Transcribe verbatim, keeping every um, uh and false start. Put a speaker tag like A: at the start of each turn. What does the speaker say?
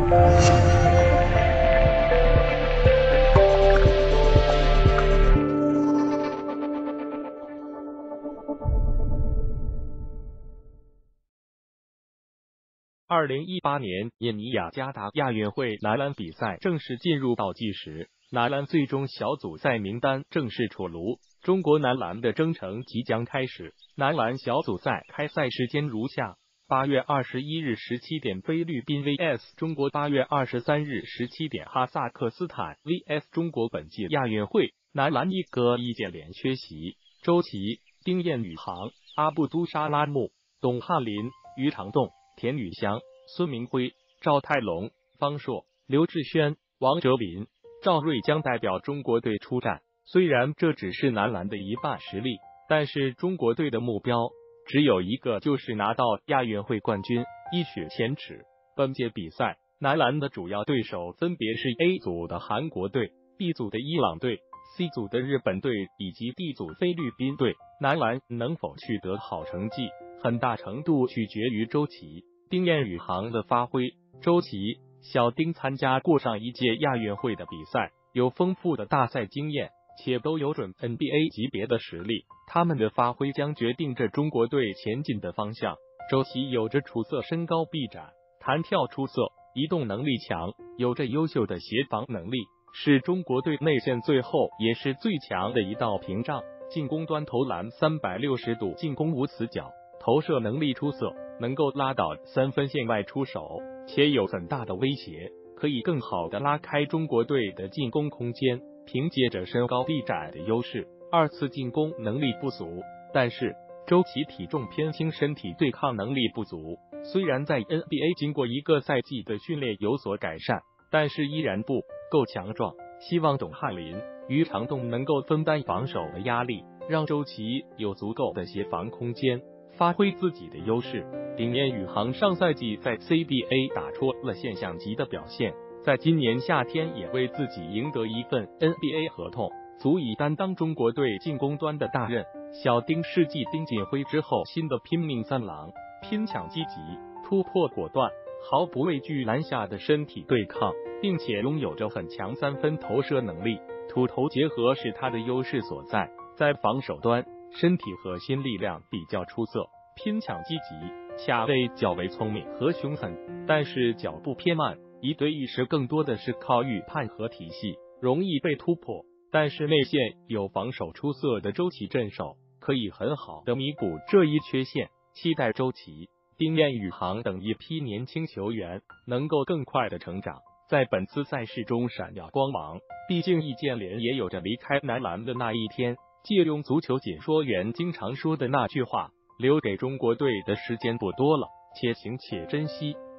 A: 二零一八年印尼雅加达亚运会男篮比赛正式进入倒计时，男篮最终小组赛名单正式出炉，中国男篮的征程即将开始。男篮小组赛开赛时间如下：八月二十一日十七点菲律宾 vs 中国，八月二十三日十七点哈萨克斯坦 vs 中国。本届亚运会男篮一哥易建联缺席，周琦、丁彦雨航、阿布都沙拉木、董翰林、于长栋、田宇翔、孙铭徽、赵泰龙、方硕、刘志轩、王哲林、赵睿将代表中国队出战。虽然这只是男篮的一半实力，但是中国队的目标只有一个，就是拿到亚运会冠军，一雪前耻。本届比赛男篮的主要对手分别是 A 组的韩国队、B 组的伊朗队、C 组的日本队以及 D 组菲律宾队。男篮能否取得好成绩，很大程度取决于周琦、丁彦雨航的发挥。周琦、小丁参加过上一届亚运会的比赛，有丰富的大赛经验，且都有准 N B A 级别的实力，他们的发挥将决定着中国队前进的方向。周琦有着出色身高臂展，弹跳出色，移动能力强，有着优秀的协防能力，是中国队内线最后也是最强的一道屏障。进攻端投篮三百六十度进攻无死角，投射能力出色，能够拉到三分线外出手，且有很大的威胁，可以更好的拉开中国队的进攻空间。凭借着身高臂展的优势，二次进攻能力不足，但是周琦体重偏轻，身体对抗能力不足，虽然在 N B A 经过一个赛季的训练有所改善，但是依然不够强壮。希望董翰林、于长栋能够分担防守的压力，让周琦有足够的协防空间，发挥自己的优势。丁彦雨航上赛季在 C B A 打出了现象级的表现，在今年夏天也为自己赢得一份 N B A 合同，足以担当中国队进攻端的大任。小丁是继丁锦晖之后新的拼命三郎，拼抢积极，突破果断，毫不畏惧篮下的身体对抗，并且拥有着很强三分投射能力，突投结合是他的优势所在。在防守端，身体核心力量比较出色，拼抢积极，恰位较为聪明和凶狠，但是脚步偏慢，一对一时更多的是靠预判和体系，容易被突破。但是内线有防守出色的周琦镇守，可以很好的弥补这一缺陷。期待周琦、丁彦雨航等一批年轻球员能够更快的成长，在本次赛事中闪耀光芒。毕竟易建联也有着离开男篮的那一天。借用足球解说员经常说的那句话，留给中国队的时间不多了，且行且珍惜。